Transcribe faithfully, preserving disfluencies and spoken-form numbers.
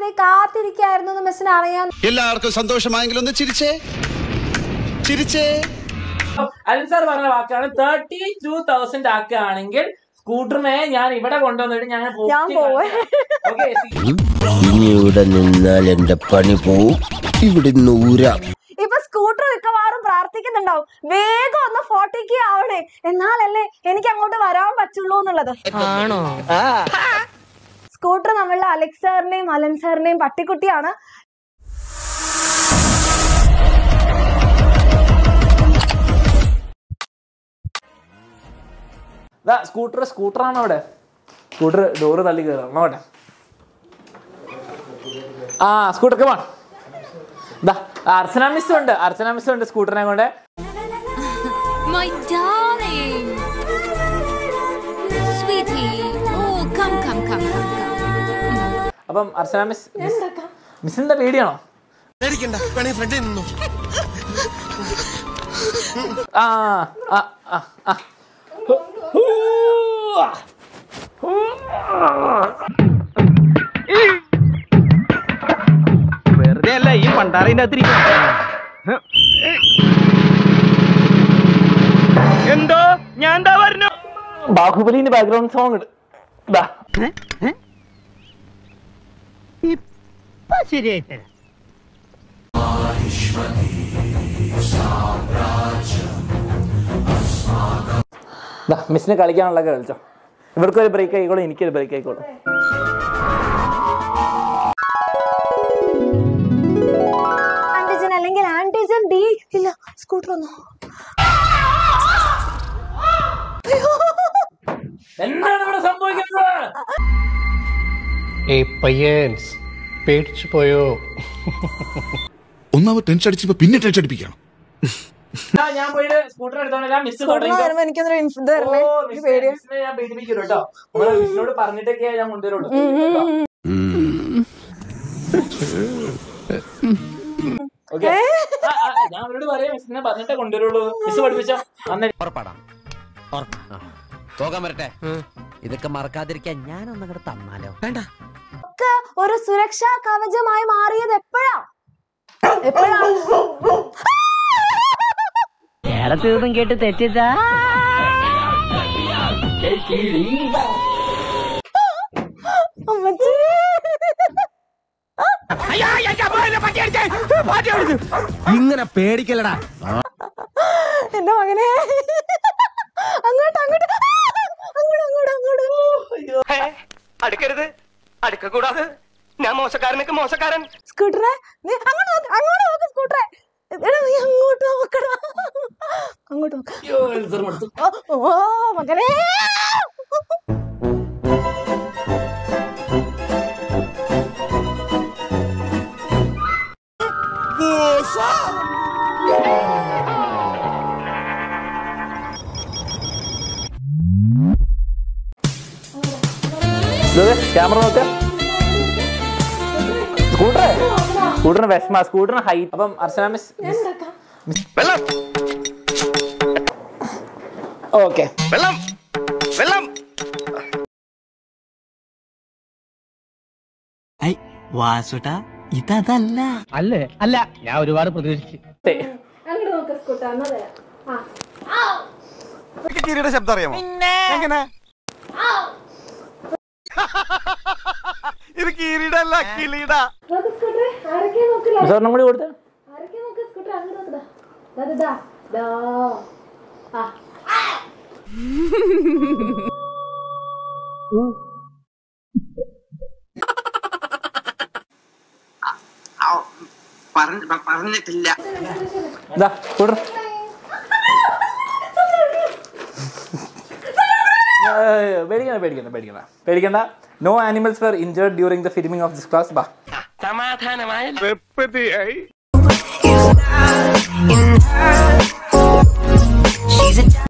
നീ കാത്തിരിക്കായിരുന്നു മിസ്സിന് അറിയാം. എല്ലാവർക്കും സന്തോഷമായെങ്കിലും ഒന്ന് ചിരിച്ചേ ചിരിച്ചേ. അലൻ സാർ പറഞ്ഞ വാക്കാണ് തേർട്ടി ടു തൗസൻഡ് ആക്കുകയാണെങ്കിൽ സ്കൂട്ടറിനെ ഞാൻ ഇവിടെ കൊണ്ടുവന്നിട്ട് ഞങ്ങൾ ഇനി ഇവിടെ നിന്നാൽ എന്റെ പണി പോവും. ഇവിടെ നൂരാം. ഇപ്പൊ സ്കൂട്ടർ മിക്കവാറും പ്രാർത്ഥിക്കുന്നുണ്ടാവും വേഗം ഒന്ന് ഫോർട്ടിക്ക് ആവണേ, എന്നാലല്ലേ എനിക്ക് അങ്ങോട്ട് വരാൻ പറ്റുള്ളൂ എന്നുള്ളത്. ആണോ? സ്കൂട്ടർ നമ്മളുടെ അലക്സ് സാറിന്റെയും അലൻ സാറിന്റെയും പട്ടിക്കുട്ടിയാണ്. സ്കൂട്ടർ സ്കൂട്ടറാണ് അവിടെ. സ്കൂട്ടർ ഡോറ് തള്ളി കയറാം അവിടെ. ആ സ്കൂട്ടർ കമാൺ. അർച്ചന മിസ് ഉണ്ട്, അർച്ചന മിസ് ഉണ്ട് സ്കൂട്ടറിനെ കൊണ്ട്. അപ്പം അർച്ചന മിസ് മിസ്സിന്റെ പേടിയാണോ? ആ ആ ആ വെറുതെ അല്ല ഈ പണ്ടാറിന്റെ അത്തിരി. എന്തോ ഞാൻ എന്താ പറഞ്ഞു? ബാഹുബലിന്റെ ബാക്ക്ഗ്രൗണ്ട് സോങ് ശരിയായിട്ട് മിസ്സിന് കളിക്കാനുള്ളതൊക്കെ കളിച്ചോ. ഇവർക്കൊരു ബ്രേക്ക് ആയിക്കോളും, എനിക്കൊരു ബ്രേക്ക് ആയിക്കോളും. ആന്റിജൻ അല്ലെങ്കിൽ ആന്റിജൻ ഡി ഇല്ല. സ്കൂട്ടർ ഒന്നോ എന്താണ് ഇവിടെ സംഭവിക്കുന്നത്? പേടിച്ചു പോയോ? ഒന്നാമത് ടെൻഷൻ അടിച്ചപ്പോ പിന്നെ ടെൻഷൻ അടിപ്പിക്കണം. ഞാൻ പോയിട്ട് സ്കൂട്ടർ എടുത്തോണ്ടില്ല. മിസ് ഞാൻ പേടിപ്പിക്കും കേട്ടോ. മിസ്സിനോട് പറഞ്ഞിട്ടൊക്കെ ഞാൻ കൊണ്ടുവരുള്ളൂ. ഓക്കെ, ഞാൻ അവരോട് പറയാം മിസ്സിനെ പറഞ്ഞിട്ടേ കൊണ്ടുവരുള്ളൂ. മിസ് പഠിപ്പിച്ചോ പോകാൻ വരട്ടെ. ഇതൊക്കെ മറക്കാതിരിക്കാൻ ഞാനൊന്നങ്ങോട്ട് തന്നാലോ? വേണ്ട. ഒരു സുരക്ഷാ കവചമായി മാറിയത് എപ്പോഴാ എപ്പോഴാണ് തീർന്നും കേട്ട് തെറ്റിച്ചാ ഇങ്ങനെ പേടിക്കലടാ എന്റെ മകനെ. അങ്ങോട്ട് അങ്ങോട്ട് അങ്ങോട്ട് അങ്ങോട്ട് അങ്ങോട്ട് അടുക്കരുത്, അടുക്ക കൂടാതെ. ഞാൻ മോശക്കാരനൊക്കെ മോശക്കാരൻ. സ്കൂട്ടറെ നീ അങ്ങോട്ട് നോക്ക്, അങ്ങോട്ട് നോക്ക് സ്കൂട്ടറെ. എടാ നീ അങ്ങോട്ട് നോക്കടാ, അങ്ങോട്ട് നോക്ക്. ഓ മകനെ. ക്യാമറ നോക്ക. സ്കൂട്ടറെ സ്കൂട്ടറിന് വിഷമ, സ്കൂട്ടറിന് ഹൈറ്റ്. അപ്പം അർച്ചന മിസ് ഓക്കെ വെള്ളം വെള്ളം വാസുട്ടാ ഇതല്ല അല്ലേ? അല്ല, ഞാൻ ഒരുപാട് പ്രതീക്ഷിച്ചു. കിരീട ശബ്ദം അറിയാമോ? എങ്ങനെ? ഇത് കിരീടല്ല, കിളീട. സ്വർണ്ണം കൂടി കൊടുത്ത പറഞ്ഞിട്ടില്ല. പേടിക്കണ്ട പേടിക്കണ്ട പേടിക്കണ്ട പേടിക്കണ്ട. No animals were injured during the filming of this class. Bah. സമാധാനമായി.